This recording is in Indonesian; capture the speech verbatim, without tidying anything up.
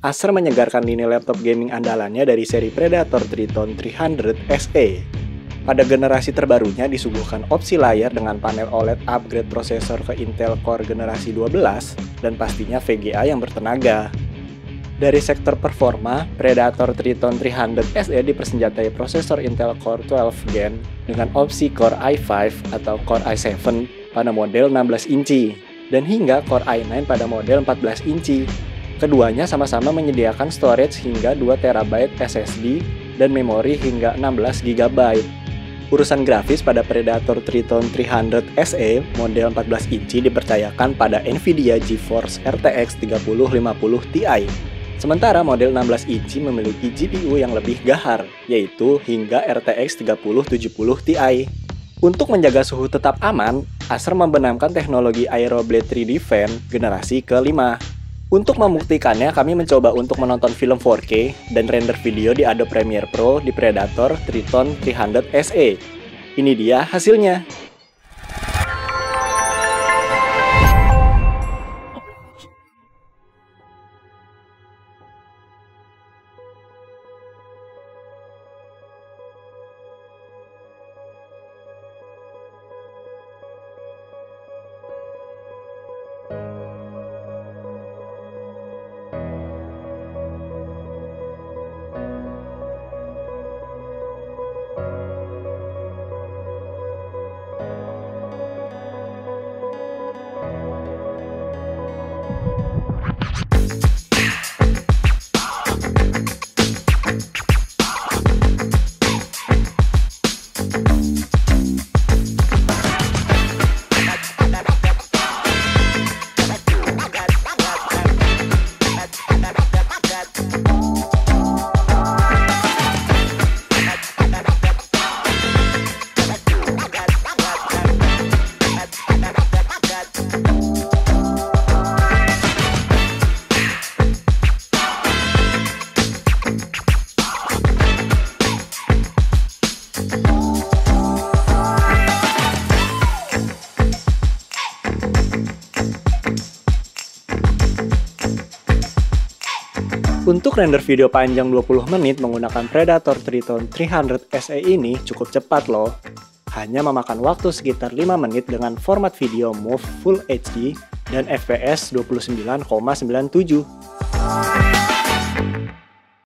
Acer menyegarkan lini laptop gaming andalannya dari seri Predator Triton tiga ratus S E. Pada generasi terbarunya disuguhkan opsi layar dengan panel O L E D upgrade prosesor ke Intel Core generasi dua belas dan pastinya V G A yang bertenaga. Dari sektor performa, Predator Triton tiga ratus S E dipersenjatai prosesor Intel Core dua belas Gen dengan opsi Core i lima atau Core i tujuh pada model enam belas inci dan hingga Core i sembilan pada model empat belas inci. Keduanya sama-sama menyediakan storage hingga dua terabyte S S D dan memori hingga enam belas giga byte. Urusan grafis pada Predator Triton tiga ratus S E model empat belas inci dipercayakan pada Nvidia GeForce R T X tiga ribu lima puluh Ti. Sementara model enam belas inci memiliki G P U yang lebih gahar, yaitu hingga R T X tiga ribu tujuh puluh Ti. Untuk menjaga suhu tetap aman, Acer membenamkan teknologi Aeroblade tiga D Fan generasi kelima. Untuk membuktikannya, kami mencoba untuk menonton film empat K dan render video di Adobe Premiere Pro di Predator Triton tiga ratus S E. Ini dia hasilnya. Untuk render video panjang dua puluh menit menggunakan Predator Triton tiga ratus S E ini cukup cepat loh. Hanya memakan waktu sekitar lima menit dengan format video MOV Full H D dan F P S dua puluh sembilan koma sembilan tujuh.